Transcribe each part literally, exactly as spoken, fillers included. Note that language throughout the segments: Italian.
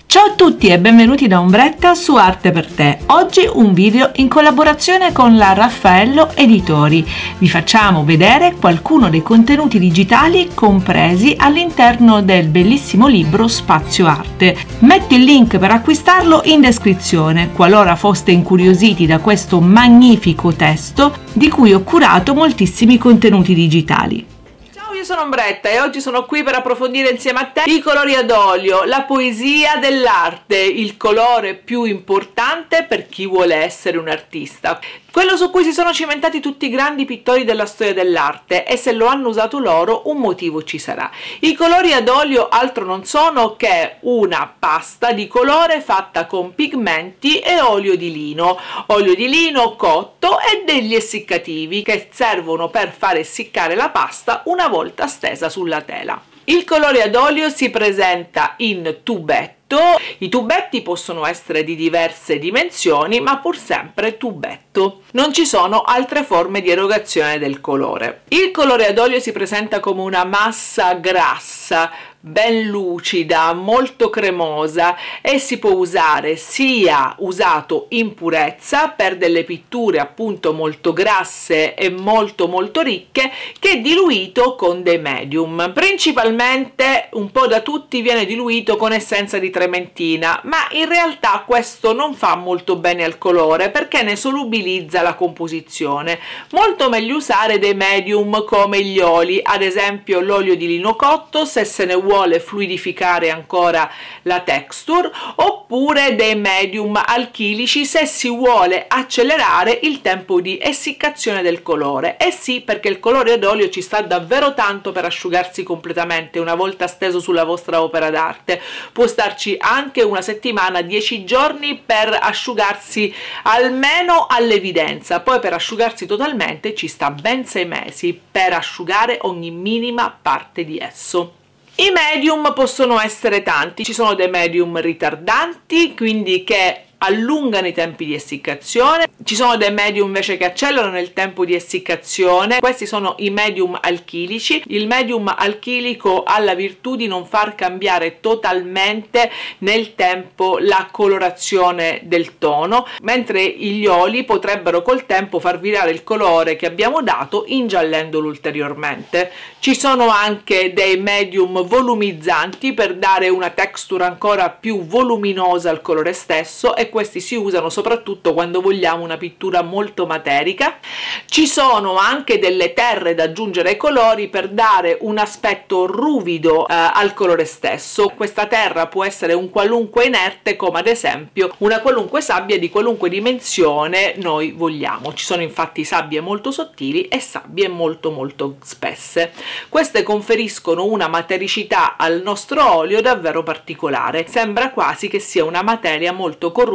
Ciao a tutti e benvenuti da Ombretta su Arte per Te. Oggi un video in collaborazione con la Raffaello Editori. Vi facciamo vedere qualcuno dei contenuti digitali compresi all'interno del bellissimo libro Spazio Arte. Metto il link per acquistarlo in descrizione, qualora foste incuriositi da questo magnifico testo di cui ho curato moltissimi contenuti digitali. Io sono Ombretta e oggi sono qui per approfondire insieme a te i colori ad olio, la poesia dell'arte, il colore più importante per chi vuole essere un artista, quello su cui si sono cimentati tutti i grandi pittori della storia dell'arte, e se lo hanno usato loro un motivo ci sarà. I colori ad olio altro non sono che una pasta di colore fatta con pigmenti e olio di lino, olio di lino cotto e degli essiccativi che servono per far essiccare la pasta una volta stesa sulla tela. Il colore ad olio si presenta in tubetto. I tubetti possono essere di diverse dimensioni, ma pur sempre tubetto. Non ci sono altre forme di erogazione del colore. Il colore ad olio si presenta come una massa grassa, ben lucida, molto cremosa, e si può usare sia usato in purezza per delle pitture appunto molto grasse e molto molto ricche, che diluito con dei medium. Principalmente un po' da tutti viene diluito con essenza di trementina, ma in realtà questo non fa molto bene al colore perché ne solubilizza la composizione. Molto meglio usare dei medium come gli oli, ad esempio l'olio di lino cotto se se ne vuole fluidificare ancora la texture, oppure dei medium alchilici se si vuole accelerare il tempo di essiccazione del colore. E sì, perché il colore ad olio ci sta davvero tanto per asciugarsi completamente una volta steso sulla vostra opera d'arte. Può starci anche una settimana, dieci giorni per asciugarsi almeno all'evidenza, poi per asciugarsi totalmente ci sta ben sei mesi per asciugare ogni minima parte di esso. I medium possono essere tanti, ci sono dei medium ritardanti, quindi che allungano i tempi di essiccazione, ci sono dei medium invece che accelerano il tempo di essiccazione. Questi sono i medium alchilici. Il medium alchilico ha la virtù di non far cambiare totalmente nel tempo la colorazione del tono, mentre gli oli potrebbero col tempo far virare il colore che abbiamo dato ingiallendolo ulteriormente. Ci sono anche dei medium volumizzanti per dare una texture ancora più voluminosa al colore stesso, e questi si usano soprattutto quando vogliamo una pittura molto materica. Ci sono anche delle terre da aggiungere ai colori per dare un aspetto ruvido eh, al colore stesso. Questa terra può essere un qualunque inerte, come ad esempio una qualunque sabbia di qualunque dimensione noi vogliamo. Ci sono infatti sabbie molto sottili e sabbie molto molto spesse. Queste conferiscono una matericità al nostro olio davvero particolare. Sembra quasi che sia una materia molto corrugata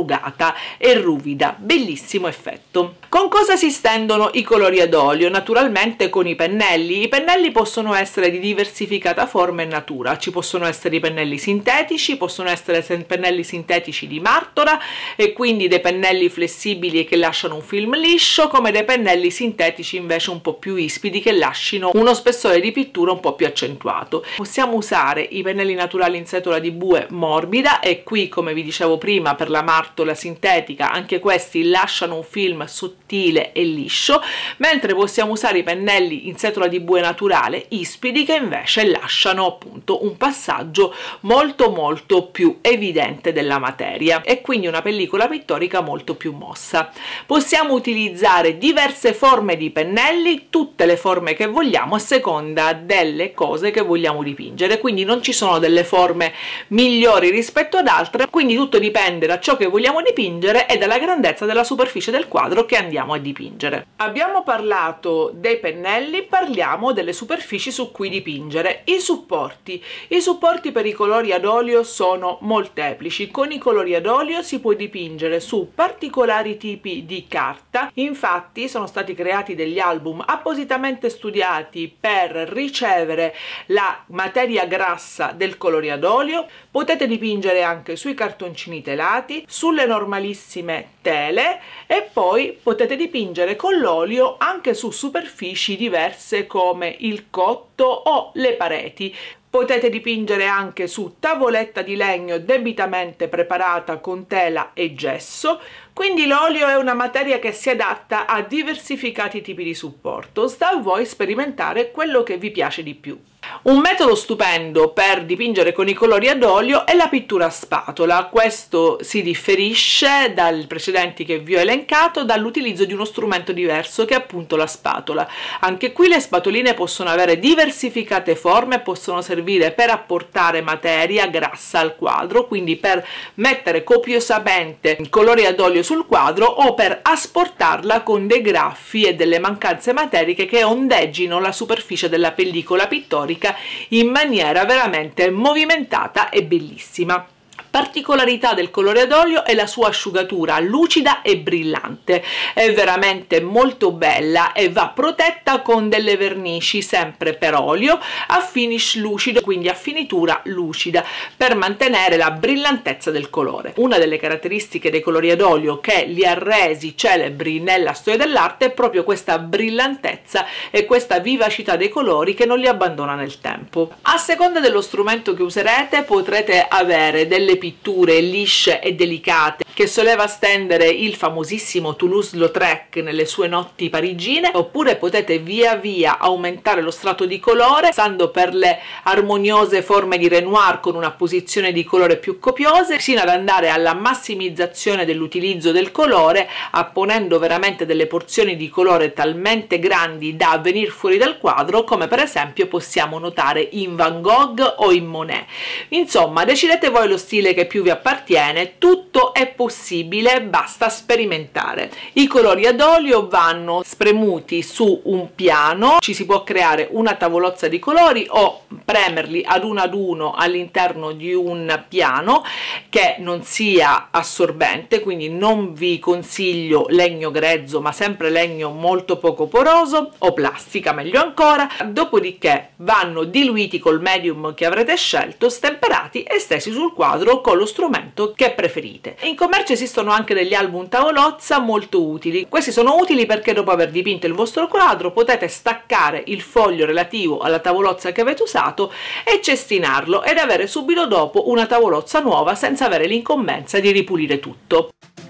e ruvida. Bellissimo effetto. Con cosa si stendono i colori ad olio? Naturalmente con i pennelli. I pennelli possono essere di diversificata forma e natura. Ci possono essere i pennelli sintetici, possono essere pennelli sintetici di Martora, e quindi dei pennelli flessibili e che lasciano un film liscio, come dei pennelli sintetici invece un po' più ispidi che lasciano uno spessore di pittura un po' più accentuato. Possiamo usare i pennelli naturali in setola di bue morbida, e qui, come vi dicevo prima, per la Martora sintetica anche questi lasciano un film sottile e liscio, mentre possiamo usare i pennelli in setola di bue naturale ispidi, che invece lasciano appunto un passaggio molto molto più evidente della materia, e quindi una pellicola pittorica molto più mossa. Possiamo utilizzare diverse forme di pennelli, tutte le forme che vogliamo a seconda delle cose che vogliamo dipingere, quindi non ci sono delle forme migliori rispetto ad altre, quindi tutto dipende da ciò che vogliamo dipingere e dalla grandezza della superficie del quadro che andiamo a dipingere. Abbiamo parlato dei pennelli, parliamo delle superfici su cui dipingere. I supporti. I supporti per i colori ad olio sono molteplici. Con i colori ad olio si può dipingere su particolari tipi di carta. Infatti sono stati creati degli album appositamente studiati per ricevere la materia grassa del colore ad olio. Potete dipingere anche sui cartoncini telati, sulle normalissime tele, e poi potete dipingere con l'olio anche su superfici diverse come il cotto o le pareti. Potete dipingere anche su tavoletta di legno debitamente preparata con tela e gesso, quindi l'olio è una materia che si adatta a diversificati tipi di supporto. Sta a voi sperimentare quello che vi piace di più. Un metodo stupendo per dipingere con i colori ad olio è la pittura a spatola. Questo si differisce dai precedenti che vi ho elencato dall'utilizzo di uno strumento diverso che è appunto la spatola. Anche qui le spatoline possono avere diversificate forme, possono servire per apportare materia grassa al quadro, quindi per mettere copiosamente colori ad olio sul quadro o per asportarla con dei graffi e delle mancanze materiche che ondeggino la superficie della pellicola pittorica in maniera veramente movimentata e bellissima. Particolarità del colore ad olio è la sua asciugatura lucida e brillante, è veramente molto bella e va protetta con delle vernici sempre per olio a finish lucido, quindi a finitura lucida, per mantenere la brillantezza del colore. Una delle caratteristiche dei colori ad olio che li ha resi celebri nella storia dell'arte è proprio questa brillantezza e questa vivacità dei colori che non li abbandona nel tempo. A seconda dello strumento che userete potrete avere delle pitture lisce e delicate che soleva stendere il famosissimo Toulouse-Lautrec nelle sue notti parigine, oppure potete via via aumentare lo strato di colore passando per le armoniose forme di Renoir con una posizione di colore più copiose, sino ad andare alla massimizzazione dell'utilizzo del colore, apponendo veramente delle porzioni di colore talmente grandi da venire fuori dal quadro, come per esempio possiamo notare in Van Gogh o in Monet. Insomma, decidete voi lo stile che più vi appartiene, tutto è possibile, basta sperimentare. I colori ad olio vanno spremuti su un piano, ci si può creare una tavolozza di colori o premerli ad uno ad uno all'interno di un piano che non sia assorbente, quindi non vi consiglio legno grezzo ma sempre legno molto poco poroso o plastica meglio ancora. Dopodiché vanno diluiti col medium che avrete scelto, stemperati e stesi sul quadro con lo strumento che preferite. In commercio esistono anche degli album tavolozza molto utili. Questi sono utili perché dopo aver dipinto il vostro quadro potete staccare il foglio relativo alla tavolozza che avete usato e cestinarlo ed avere subito dopo una tavolozza nuova senza avere l'incombenza di ripulire tutto.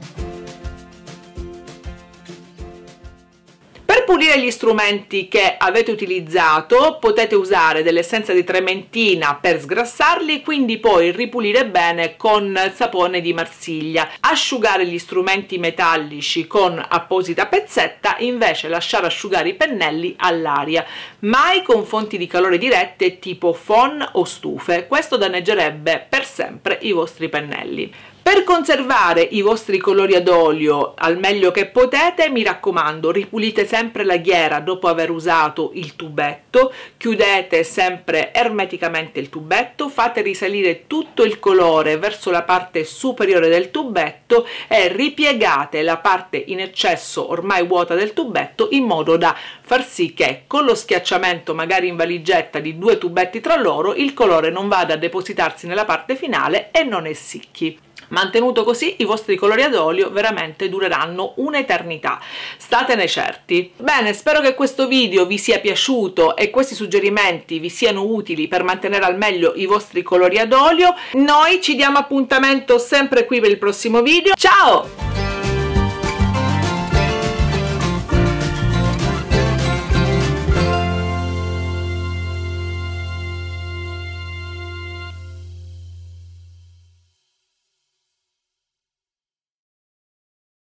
Per pulire gli strumenti che avete utilizzato potete usare dell'essenza di trementina per sgrassarli, quindi poi ripulire bene con sapone di Marsiglia, asciugare gli strumenti metallici con apposita pezzetta, invece lasciare asciugare i pennelli all'aria, mai con fonti di calore dirette tipo phon o stufe, questo danneggerebbe per sempre i vostri pennelli. Per conservare i vostri colori ad olio al meglio che potete, mi raccomando, ripulite sempre la ghiera dopo aver usato il tubetto, chiudete sempre ermeticamente il tubetto, fate risalire tutto il colore verso la parte superiore del tubetto e ripiegate la parte in eccesso ormai vuota del tubetto in modo da far sì che con lo schiacciamento magari in valigetta di due tubetti tra loro il colore non vada a depositarsi nella parte finale e non essicchi. Mantenuto così, i vostri colori ad olio veramente dureranno un'eternità, statene certi. Bene, spero che questo video vi sia piaciuto e questi suggerimenti vi siano utili per mantenere al meglio i vostri colori ad olio. Noi ci diamo appuntamento sempre qui per il prossimo video. Ciao!